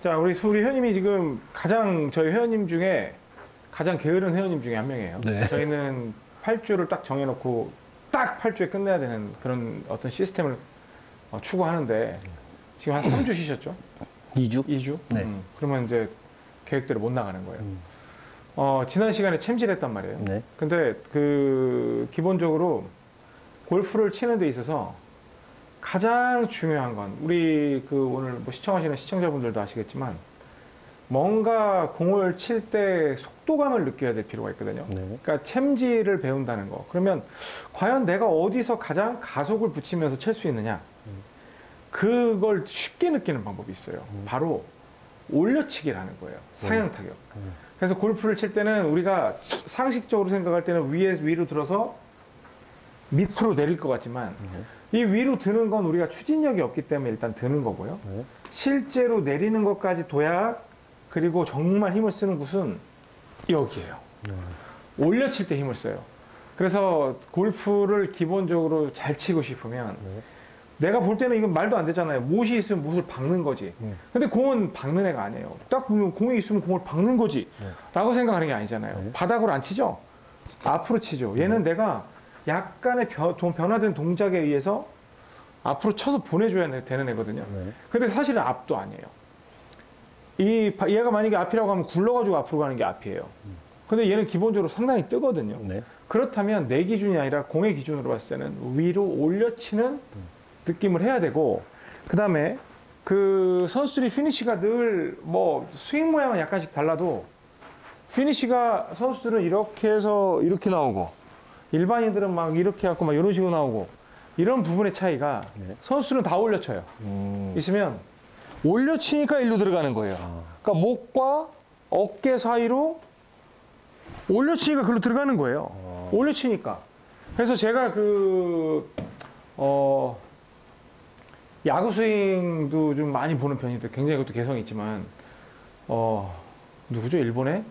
자, 우리 회원님이 지금 저희 회원님 중에 가장 게으른 회원님 중에 한 명이에요. 네. 저희는 8주를 딱 정해놓고 딱 8주에 끝내야 되는 그런 어떤 시스템을 추구하는데 지금 한 3주 쉬셨죠? 2주? 2주? 네. 그러면 이제 계획대로 못 나가는 거예요. 지난 시간에 챔질했단 말이에요. 네. 근데 기본적으로 골프를 치는 데 있어서 가장 중요한 건 우리 오늘 뭐 시청하시는 시청자분들도 아시겠지만 뭔가 공을 칠 때 속도감을 느껴야 될 필요가 있거든요. 네. 그러니까 챔질을 배운다는 거. 그러면 과연 내가 어디서 가장 가속을 붙이면서 칠 수 있느냐? 그걸 쉽게 느끼는 방법이 있어요. 바로 올려치기라는 거예요. 상향 타격. 그래서 골프를 칠 때는 우리가 상식적으로 생각할 때는 위로 들어서 밑으로 내릴 것 같지만 이 위로 드는 건 우리가 추진력이 없기 때문에 일단 드는 거고요. 실제로 내리는 것까지 도약 그리고 정말 힘을 쓰는 곳은 여기예요. 올려칠 때 힘을 써요. 그래서 골프를 기본적으로 잘 치고 싶으면 내가 볼 때는 이건 말도 안 되잖아요. 못이 있으면 못을 박는 거지. 근데 공은 박는 애가 아니에요. 딱 보면 공이 있으면 공을 박는 거지. 라고 생각하는 게 아니잖아요. 바닥으로 안 치죠? 앞으로 치죠. 얘는 내가 약간의 변화된 동작에 의해서 앞으로 쳐서 보내줘야 되는 애거든요. 근데 사실은 앞도 아니에요. 얘가 만약에 앞이라고 하면 굴러가지고 앞으로 가는 게 앞이에요. 근데 얘는 기본적으로 상당히 뜨거든요. 그렇다면 내 기준이 아니라 공의 기준으로 봤을 때는 위로 올려치는 느낌을 해야 되고, 그 다음에 선수들이 피니시가 늘 뭐 스윙 모양은 약간씩 달라도 피니시가 선수들은 이렇게 해서 이렇게 나오고 일반인들은 막 이렇게 해갖고 막 이런 식으로 나오고 이런 부분의 차이가 선수들은 다 올려쳐요. 있으면 올려치니까 일로 들어가는 거예요. 그러니까 목과 어깨 사이로 올려치니까 글로 들어가는 거예요. 올려치니까. 그래서 제가 야구 스윙도 좀 많이 보는 편인데 굉장히 그것도 개성이 있지만 누구죠? 일본에?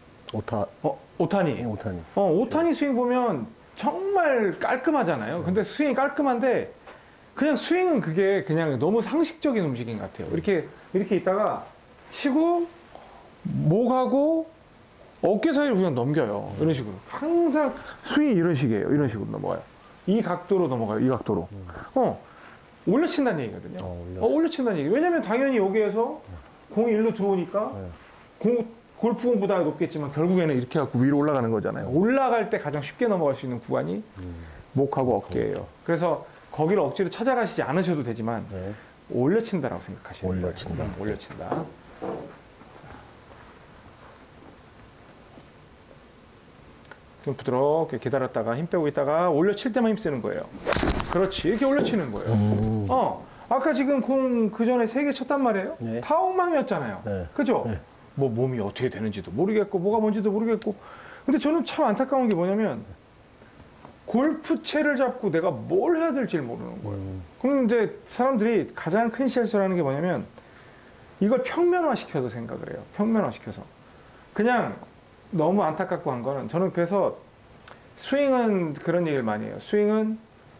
오타니. 오타니 스윙 보면 정말 깔끔하잖아요. 근데 스윙이 깔끔한데 그냥 스윙은 그게 그냥 너무 상식적인 움직임 같아요. 이렇게 있다가 치고 목하고 어깨 사이로 그냥 넘겨요. 이런 식으로. 항상 스윙이 이런 식이에요. 이런 식으로 넘어가요. 이 각도로 넘어가요. 이 각도로. 올려친다는 얘기거든요. 올려친다는 얘기. 왜냐면 당연히 여기에서 공이 일로 들어오니까 골프공보다 높겠지만 결국에는 이렇게 해갖고 위로 올라가는 거잖아요. 올라갈 때 가장 쉽게 넘어갈 수 있는 구간이 목하고 어깨예요. 그래서 거기를 억지로 찾아가시지 않으셔도 되지만 올려친다라고 생각하시는 거예요. 올려친다. 좀 부드럽게 기다렸다가 힘 빼고 있다가 올려칠 때만 힘 쓰는 거예요. 그렇지. 이렇게 올려치는 거예요. 아까 지금 공 그 전에 3개 쳤단 말이에요. 다 엉망이었잖아요. 그죠? 뭐 몸이 어떻게 되는지도 모르겠고 뭐가 뭔지도 모르겠고. 근데 저는 참 안타까운 게 뭐냐면 골프채를 잡고 내가 뭘 해야 될지 모르는 거예요. 그럼 이제 사람들이 가장 큰 실수를 하는 게 뭐냐면 이걸 평면화시켜서 생각을 해요. 평면화시켜서. 그냥 너무 안타깝고 한 거는 저는 그래서 스윙은 그런 얘기를 많이 해요. 스윙은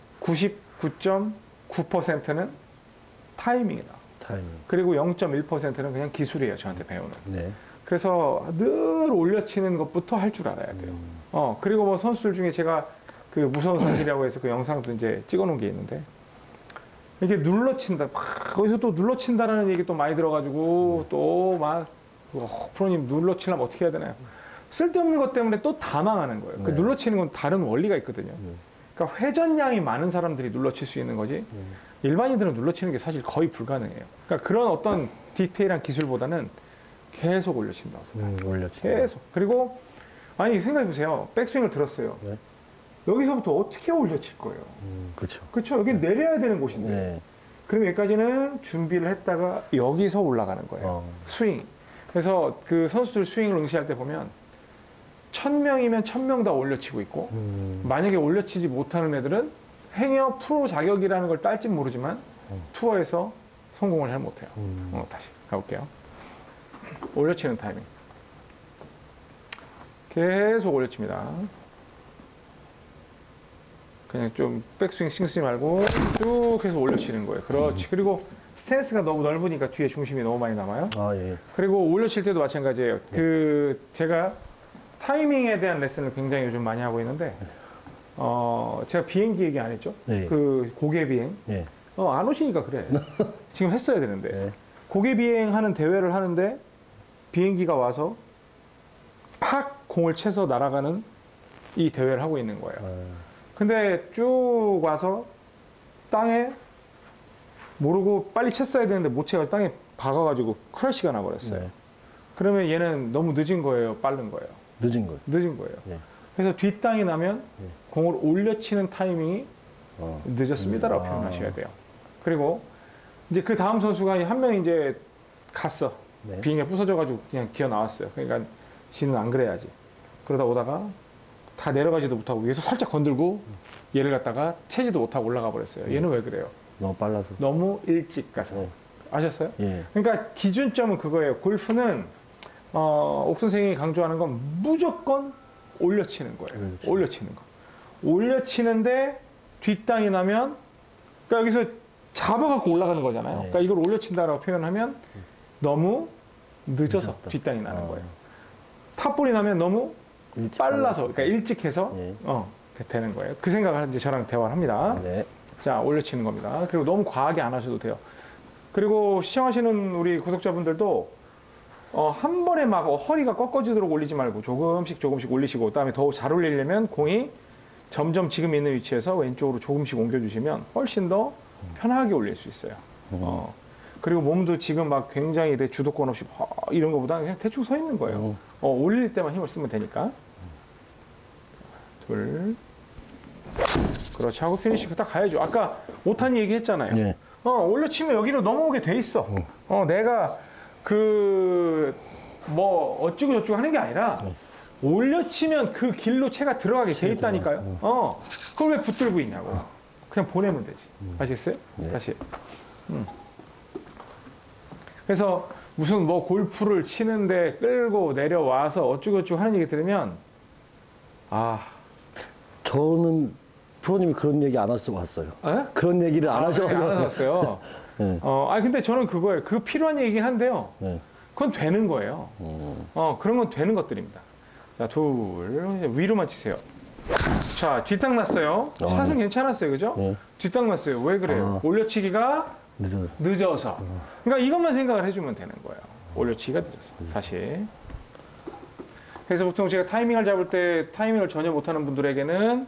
99.9%는 타이밍이다. 그리고 0.1%는 그냥 기술이에요. 저한테 배우는. 그래서 늘 올려치는 것부터 할 줄 알아야 돼요. 그리고 뭐 선수들 중에 제가 무서운 사실이라고 해서 그 영상도 이제 찍어 놓은 게 있는데 이렇게 눌러친다. 거기서 또 눌러친다라는 얘기 또 많이 들어가지고 또 막 프로님 눌러치려면 어떻게 해야 되나요? 쓸데없는 것 때문에 또 다 망하는 거예요. 그 눌러치는 건 다른 원리가 있거든요. 그러니까 회전량이 많은 사람들이 눌러칠 수 있는 거지 일반인들은 눌러치는 게 사실 거의 불가능해요. 그러니까 그런 어떤 디테일한 기술보다는 계속 올려친다고 생각해요. 계속. 그리고 아니 생각해보세요. 백스윙을 들었어요. 여기서부터 어떻게 올려칠 거예요? 그렇죠. 여기 내려야 되는 곳인데 그럼 여기까지는 준비를 했다가 여기서 올라가는 거예요. 스윙. 그래서 그 선수들 스윙을 응시할 때 보면 1000명이면 1000명 다 올려치고 있고 만약에 올려치지 못하는 애들은 행여 프로 자격이라는 걸 딸진 모르지만 투어에서 성공을 잘 못해요. 다시 가볼게요. 올려치는 타이밍. 계속 올려칩니다. 그냥 좀 백스윙 신경 쓰지 말고 쭉 해서 올려치는 거예요. 그렇지. 그리고 스탠스가 너무 넓으니까 뒤에 중심이 너무 많이 남아요. 아, 예. 그리고 올려칠 때도 마찬가지예요. 그 제가 타이밍에 대한 레슨을 굉장히 요즘 많이 하고 있는데 제가 비행기 얘기 안 했죠? 네. 그 고개 비행. 예. 안 오시니까 그래. 지금 했어야 되는데. 네. 고개 비행하는 대회를 하는데 비행기가 와서 팍 공을 채서 날아가는 이 대회를 하고 있는 거예요. 근데 쭉 와서 땅에 모르고 빨리 챘어야 되는데 못 채가 땅에 박아가지고 크래시가 나버렸어요. 네. 그러면 얘는 너무 늦은 거예요, 빠른 거예요? 늦은 거예요. 늦은 거예요. 네. 그래서 뒷땅이 나면 공을 올려치는 타이밍이 늦었습니다라고 표현하셔야 돼요. 그리고 이제 그 다음 선수가 한 명이 이제 갔어. 네. 비행기가 부서져가지고 그냥 기어 나왔어요. 그러니까 지는 안 그래야지. 그러다 오다가 다 내려가지도 못하고 위에서 살짝 건들고 얘를 갖다가 채지도 못하고 올라가 버렸어요. 얘는 왜 그래요? 너무 빨라서. 너무 일찍 가서. 네. 아셨어요? 예. 그러니까 기준점은 그거예요. 골프는 옥 선생이 강조하는 건 무조건 올려치는 거예요. 그렇죠. 올려치는 거. 올려치는데 뒷땅이 나면 그러니까 여기서 잡아갖고 올라가는 거잖아요. 네. 그러니까 이걸 올려친다라고 표현하면 너무 늦어서 늦었다. 뒷땅이 나는 거예요. 탑볼이 나면 너무 빨라서, 그러니까 일찍 해서 네. 되는 거예요. 그 생각을 이제 저랑 대화를 합니다. 네. 자, 올려치는 겁니다. 그리고 너무 과하게 안 하셔도 돼요. 그리고 시청하시는 우리 구독자분들도 한 번에 막 허리가 꺾어지도록 올리지 말고 조금씩 올리시고 그다음에 더 잘 올리려면 공이 점점 지금 있는 위치에서 왼쪽으로 조금씩 옮겨주시면 훨씬 더 편하게 올릴 수 있어요. 그리고 몸도 지금 막 굉장히 내 주도권 없이 이런 것보다 그냥 대충 서 있는 거예요. 올릴 때만 힘을 쓰면 되니까. 둘. 그렇지. 하고 피니시 딱 가야죠. 아까 오타니 얘기했잖아요. 네. 올려치면 여기로 넘어오게 돼 있어. 내가 어쩌고 저쩌고 하는 게 아니라 올려치면 그 길로 채가 들어가게 돼 있다니까요. 그걸 왜 붙들고 있냐고. 그냥 보내면 되지. 아시겠어요? 네. 다시. 그래서 무슨 뭐 골프를 치는데 끌고 내려와서 어쩌고 저쩌고 하는 얘기 들으면 저는 프로님이 그런 얘기 안 하셔서 왔어요. 에? 그런 얘기를 안 하셔가지고. 안 하셨어요. 네. 근데 저는 그거예요. 그 필요한 얘기긴 한데요. 네. 그건 되는 거예요. 그런 건 되는 것들입니다. 자, 둘, 위로만 치세요. 자, 뒷땅 났어요. 샷은 괜찮았어요. 그죠? 네. 뒷땅 났어요. 왜 그래요? 올려치기가 늦어서. 그러니까 이것만 생각을 해주면 되는 거예요. 올려치기가 늦어서. 다시. 그래서 보통 제가 타이밍을 잡을 때 타이밍을 전혀 못하는 분들에게는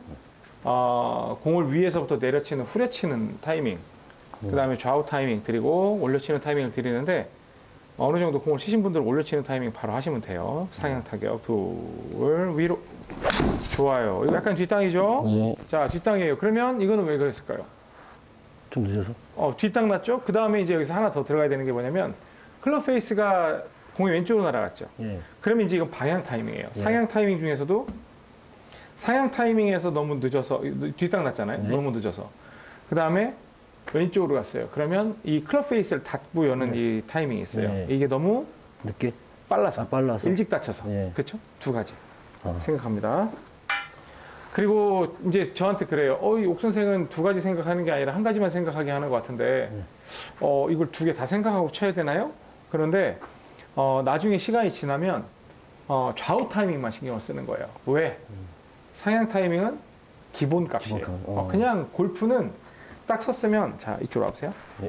공을 위에서부터 내려치는 후려치는 타이밍, 그 다음에 좌우 타이밍 드리고 올려치는 타이밍을 드리는데 어느 정도 공을 치신 분들은 올려치는 타이밍 바로 하시면 돼요. 상향 타격, 둘, 위로. 좋아요. 이거 약간 뒷땅이죠? 네. 자, 뒷땅이에요. 그러면 이거는 왜 그랬을까요? 좀 늦어서? 뒷땅 났죠? 그 다음에 이제 여기서 하나 더 들어가야 되는 게 뭐냐면 클럽 페이스가 공이 왼쪽으로 날아갔죠? 예. 그러면 이제 이건 방향 타이밍이에요. 상향 타이밍 중에서도 상향 타이밍에서 너무 늦어서 뒷땅 났잖아요. 네. 너무 늦어서. 그 다음에 왼쪽으로 갔어요. 그러면 이 클럽 페이스를 닫고 여는 이 타이밍이 있어요. 네. 이게 너무 늦게? 빨라서, 빨라서. 일찍 닫혀서. 네. 그렇죠? 두 가지 생각합니다. 그리고 이제 저한테 그래요. 이 옥 선생은 두 가지 생각하는 게 아니라 한 가지만 생각하게 하는 것 같은데 이걸 두 개 다 생각하고 쳐야 되나요? 그런데 나중에 시간이 지나면 좌우 타이밍만 신경을 쓰는 거예요. 왜? 상향 타이밍은 기본값이에요. 그냥 골프는 딱 섰으면 자 이쪽으로 와보세요. 네.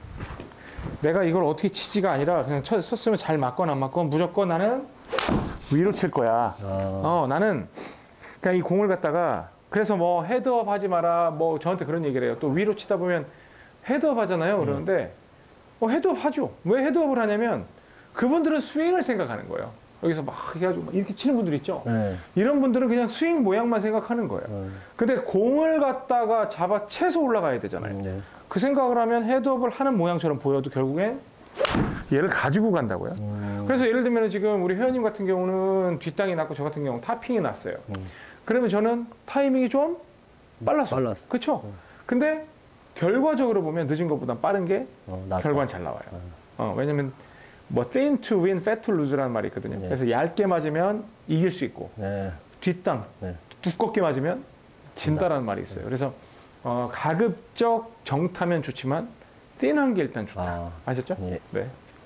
내가 이걸 어떻게 치지가 아니라 그냥 섰으면 잘 맞건 안 맞건 무조건 나는 위로 칠 거야. 나는 그냥 이 공을 갖다가 그래서 뭐 헤드업 하지 마라 뭐 저한테 그런 얘기를 해요. 또 위로 치다 보면 헤드업 하잖아요. 그러는데 헤드업 하죠. 왜 헤드업을 하냐면 그분들은 스윙을 생각하는 거예요. 여기서 막 해가지고 막 이렇게 치는 분들 있죠. 네. 이런 분들은 그냥 스윙 모양만 생각하는 거예요. 근데 공을 갖다가 잡아 채서 올라가야 되잖아요. 네. 그 생각을 하면 헤드업을 하는 모양처럼 보여도 결국엔 얘를 가지고 간다고요. 그래서 예를 들면 지금 우리 회원님 같은 경우는 뒷땅이 났고 저 같은 경우는 타핑이 났어요. 그러면 저는 타이밍이 좀 빨랐어. 그렇죠? 근데 결과적으로 보면 늦은 것보다 빠른 게 결과는 잘 나와요. 왜냐면 뭐 thin to win, fat to lose라는 말이 있거든요. 네. 그래서 얇게 맞으면 이길 수 있고 네. 뒷땅 네. 두껍게 맞으면 진다라는 말이 있어요. 그래서 가급적 정타면 좋지만 띵한 게 일단 좋다. 아셨죠? 예. 네.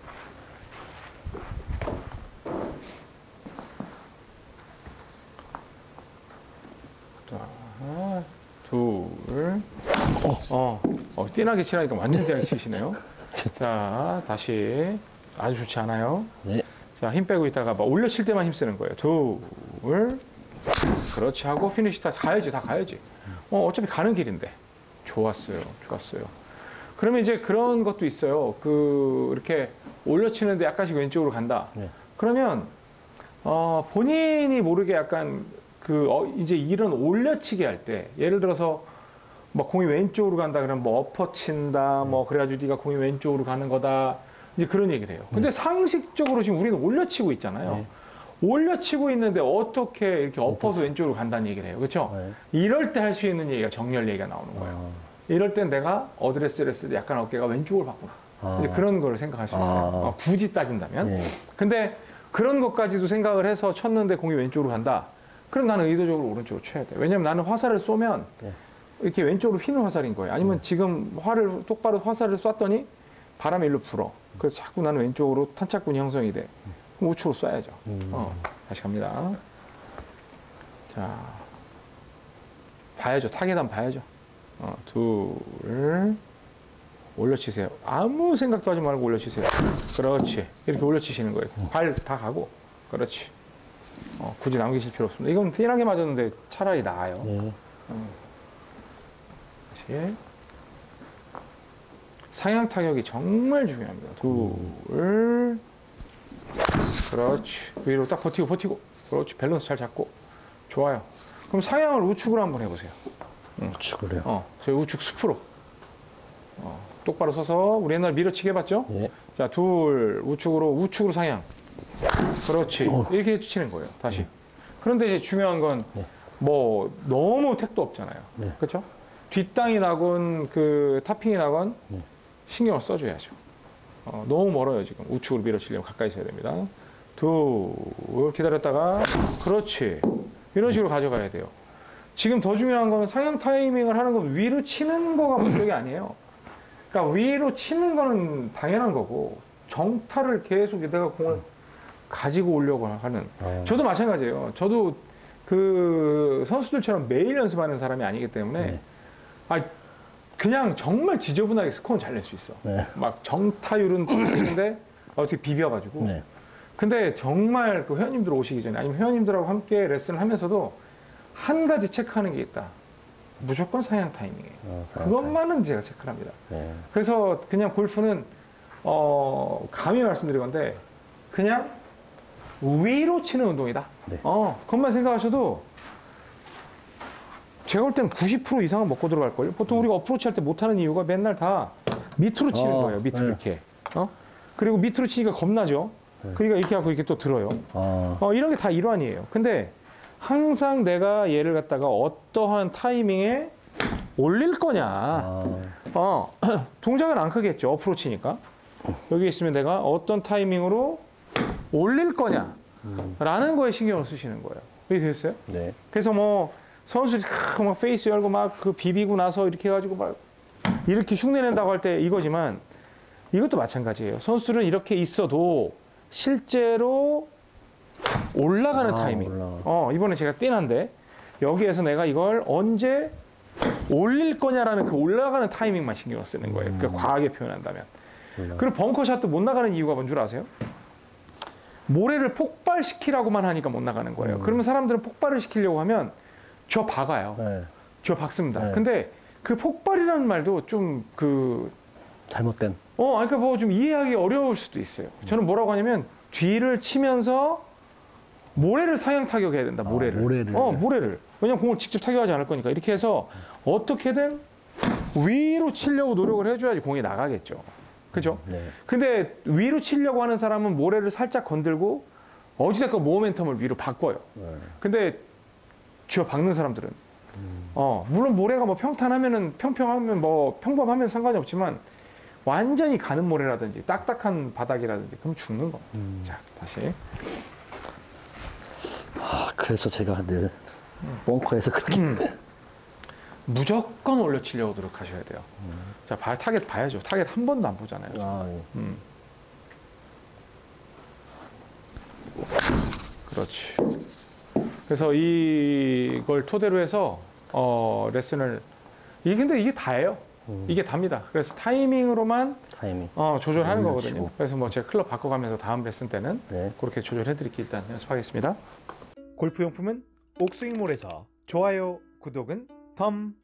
자, 둘. 띵하게 치라니까 완전 띵하게 치시네요. 자, 다시. 아주 좋지 않아요? 네. 자, 힘 빼고 있다가 막 올려칠 때만 힘 쓰는 거예요. 둘. 그렇지 하고 피니시 다 가야지, 다 가야지. 어차피 가는 길인데. 좋았어요. 좋았어요. 그러면 이제 그런 것도 있어요. 이렇게 올려치는데 약간씩 왼쪽으로 간다. 네. 그러면, 본인이 모르게 약간 이제 이런 올려치기 할 때, 예를 들어서 뭐 공이 왼쪽으로 간다 그러면 뭐 엎어친다, 뭐 그래가지고 네가 공이 왼쪽으로 가는 거다. 이제 그런 얘기를 해요. 근데 상식적으로 지금 우리는 올려치고 있잖아요. 네. 올려치고 있는데 어떻게 이렇게 엎어서 왼쪽으로 간다는 얘기를 해요. 그렇죠? 네. 이럴 때 할 수 있는 얘기가 정렬 얘기가 나오는 거예요. 이럴 땐 내가 어드레스를 했을 때 약간 어깨가 왼쪽으로 봤구나. 이제 그런 걸 생각할 수 있어요. 굳이 따진다면. 네. 근데 그런 것까지도 생각을 해서 쳤는데 공이 왼쪽으로 간다. 그럼 나는 의도적으로 오른쪽으로 쳐야 돼. 왜냐면 나는 화살을 쏘면 이렇게 왼쪽으로 휘는 화살인 거예요. 아니면 지금 똑바로 화살을 쐈더니 바람이 일로 불어. 그래서 자꾸 나는 왼쪽으로 탄착군이 형성이 돼. 그럼 우측으로 쏴야죠. 다시 갑니다. 자, 봐야죠. 타겟한 봐야죠. 둘, 올려치세요. 아무 생각도 하지 말고 올려치세요. 그렇지. 이렇게 올려치시는 거예요. 발 다 가고. 그렇지. 굳이 남기실 필요 없습니다. 이건 띵하게 맞았는데 차라리 나아요. 네. 다시. 상향 타격이 정말 중요합니다. 둘. 그렇지. 위로 딱 버티고. 그렇지. 밸런스 잘 잡고. 좋아요. 그럼 상향을 우측으로 한번 해보세요. 우측으로요? 저희 우측 숲으로. 똑바로 서서 우리 옛날 밀어치기 해봤죠? 예. 자, 둘. 우측으로 상향. 그렇지. 이렇게 치는 거예요. 다시. 그런데 이제 중요한 건 뭐 너무 택도 없잖아요. 그렇죠? 뒷땅이 나건 타핑이 나건 신경을 써줘야죠. 너무 멀어요, 지금. 우측으로 밀어치려면 가까이 있어야 됩니다. 둘, 기다렸다가, 그렇지. 이런 식으로 가져가야 돼요. 지금 더 중요한 건 상향 타이밍을 하는 건 위로 치는 거가 목적이 아니에요. 그러니까 위로 치는 거는 당연한 거고, 정타를 계속 내가 공을 가지고 오려고 하는. 저도 마찬가지예요. 저도 선수들처럼 매일 연습하는 사람이 아니기 때문에, 그냥 정말 지저분하게 스코어는 잘 낼 수 있어. 막 정타율은 있는데 어떻게 비벼가지고. 근데 정말 회원님들 오시기 전에 아니면 회원님들하고 함께 레슨을 하면서도 한 가지 체크하는 게 있다. 무조건 상향 타이밍이에요. 그것만은 제가 체크를 합니다. 그래서 그냥 골프는 감히 말씀드릴 건데 그냥 위로 치는 운동이다. 그것만 생각하셔도 제가 볼 때는 90% 이상은 먹고 들어갈걸요. 보통 우리가 어프로치 할 때 못하는 이유가 맨날 다 밑으로 치는 거예요. 밑으로 이렇게. 그리고 밑으로 치니까 겁나죠. 그러니까 이렇게 하고 이렇게 또 들어요. 이런 게 다 일환이에요. 근데 항상 내가 얘를 갖다가 어떠한 타이밍에 올릴 거냐. 동작은 안 크겠죠. 어프로치니까. 여기 있으면 내가 어떤 타이밍으로 올릴 거냐. 라는 거에 신경을 쓰시는 거예요. 이해됐어요? 네. 그래서 뭐 선수들이 막 페이스 열고 막 비비고 나서 이렇게 해가지고 막 이렇게 흉내낸다고 할 때 이거지만 이것도 마찬가지예요. 선수들은 이렇게 있어도 실제로 올라가는 타이밍. 이번에 제가 띵한데 여기에서 내가 이걸 언제 올릴 거냐라는 그 올라가는 타이밍만 신경을 쓰는 거예요. 그러니까 과하게 표현한다면. 그리고 벙커샷도 못 나가는 이유가 뭔 줄 아세요? 모래를 폭발시키라고만 하니까 못 나가는 거예요. 그러면 사람들은 폭발을 시키려고 하면 저 박아요. 저 박습니다. 근데 그 폭발이라는 말도 좀 잘못된. 그러니까 뭐 좀 이해하기 어려울 수도 있어요. 저는 뭐라고 하냐면 뒤를 치면서 모래를 상향 타격해야 된다. 모래를. 모래를. 왜냐면 공을 직접 타격하지 않을 거니까. 이렇게 해서 어떻게든 위로 치려고 노력을 해줘야지 공이 나가겠죠. 그죠? 근데 위로 치려고 하는 사람은 모래를 살짝 건들고 어찌됐건 모멘텀을 위로 바꿔요. 근데 쥐어 박는 사람들은 물론 모래가 뭐 평평하면 뭐 평범하면 상관이 없지만 완전히 가는 모래라든지 딱딱한 바닥이라든지 그럼 죽는 거. 자, 다시. 그래서 제가 늘 벙커에서 그렇게 무조건 올려치려고 노력하셔야 돼요. 자, 타겟 봐야죠. 타겟 한 번도 안 보잖아요. 예. 그렇지. 그래서 이걸 토대로 해서 레슨을 근데 이게 다예요. 이게 답니다. 그래서 타이밍으로만 조절하는 거거든요. 그래서 뭐 제가 클럽 바꿔가면서 다음 레슨 때는 그렇게 조절해드릴게요. 일단 연습하겠습니다. 골프용품은 옥스윙몰에서 좋아요, 구독은 덤.